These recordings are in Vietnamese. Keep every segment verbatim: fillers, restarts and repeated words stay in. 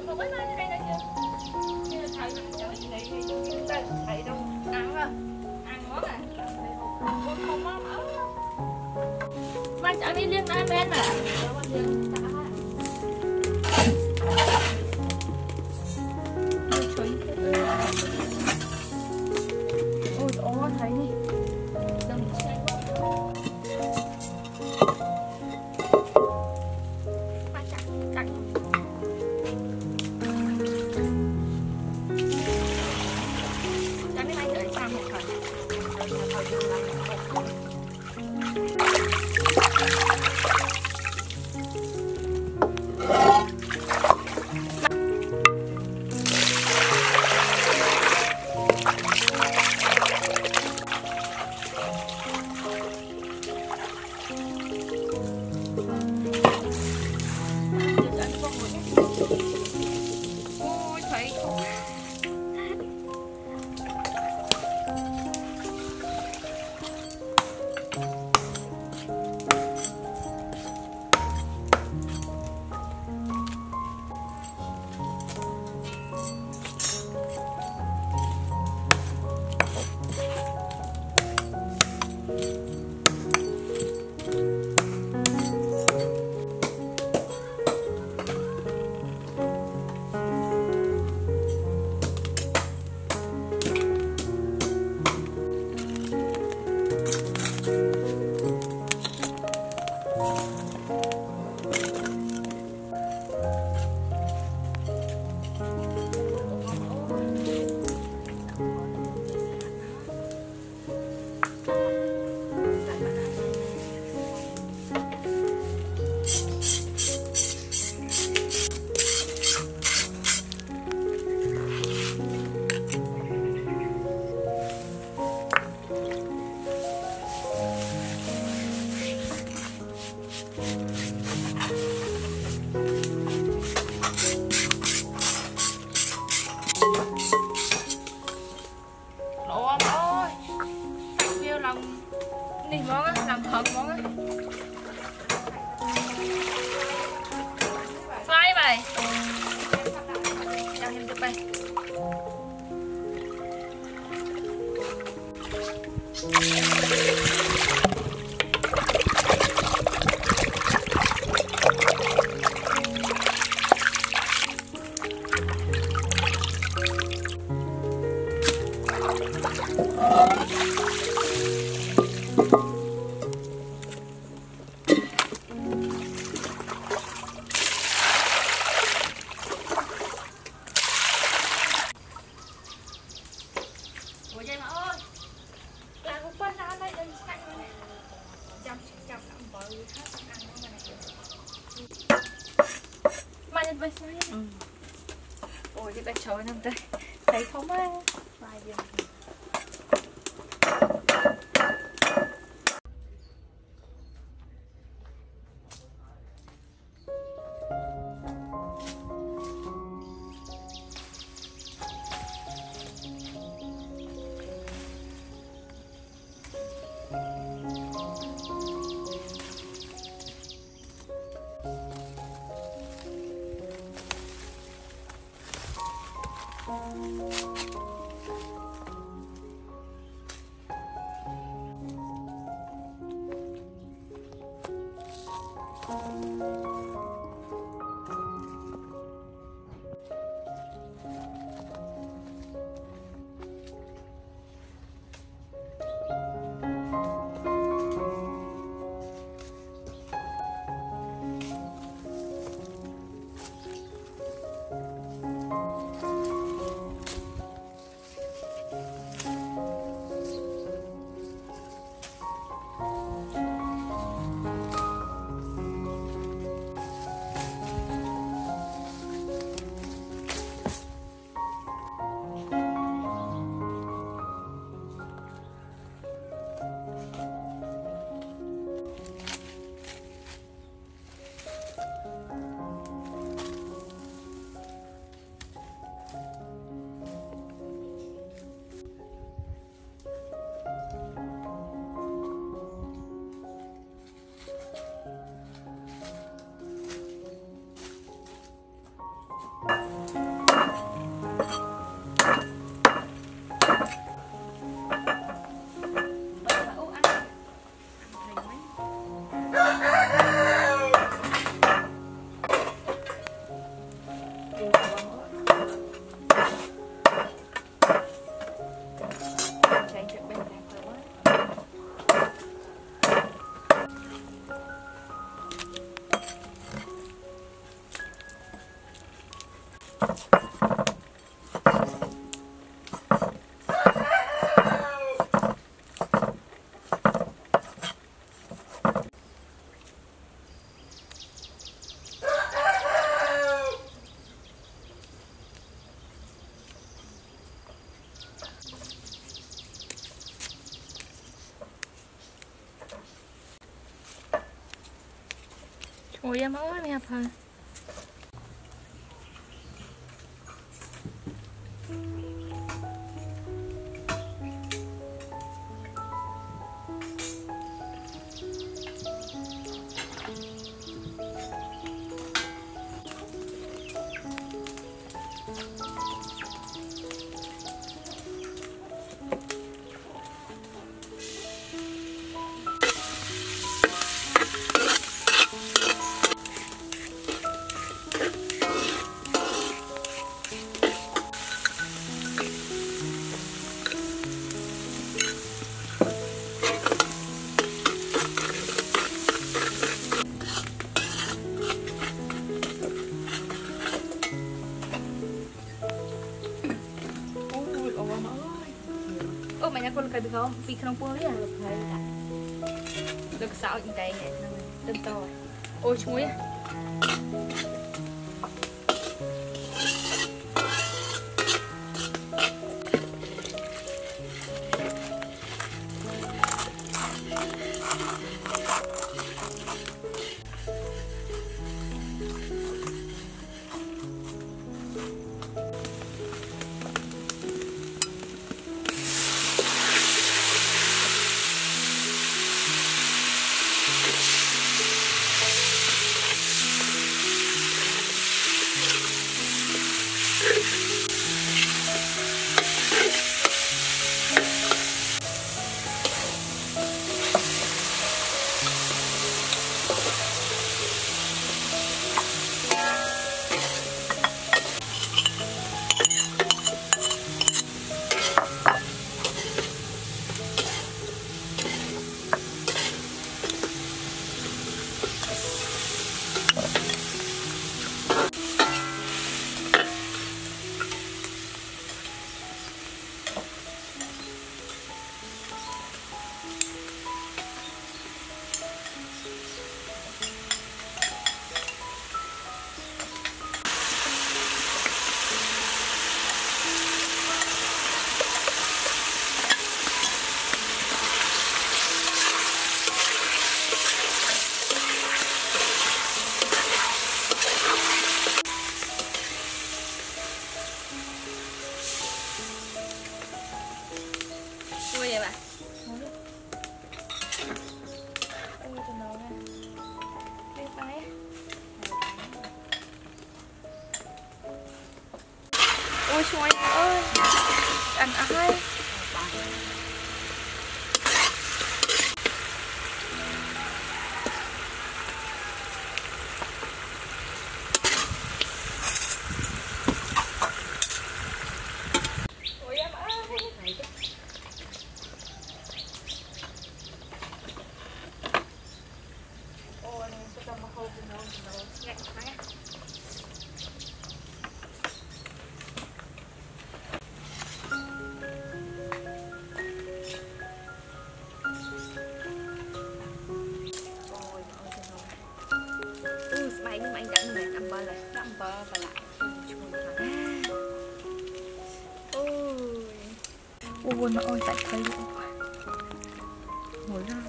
không biết nói đây đây chưa? Như là thầy thầy này thầy thầy đâu ăn à, ăn món à, không không món ớt. Mà chẳng đi liên nam bên à? Ôi ôi thấy đi, đừng xem quá. Mà chặt chặt. Chặt cái này đợi sang một phần. Đợi thời gian làm một. Ôi thấy không? Lộn ơi, kêu lòng này món á, làm thật món á. Phai mày, cho thêm chút đây. Ủa vậy mà ơi, là cũng quên ra đây, đây cạnh này. Chăm chăm làm bò hết ăn nó mà này. Mà nhân vật sao vậy? Ôi cái bạch trời nằm đây, thấy không á? Vài điều. Ôi em ơi mẹ phơi. Ô mày nhắc con cái bị không bị không bôi à được thấy cả được sao những cái này tân to ôi chuối Ôi vậy bà. Ôi tụi nó nè. Đây tay. Ôi trời ơi. Ăn ai? Ôi em ơi. Mày nhưng mà anh dẫn mày ăn bơ lại, ăn bơ và lại ôi, ôi nó ơi tại thấy luôn, ngồi ra,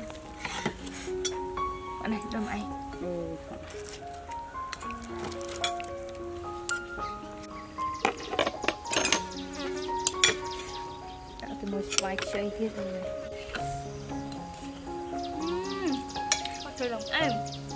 bạn này đâm anh, đã từ một vài chơi hết rồi, chơi lòng em.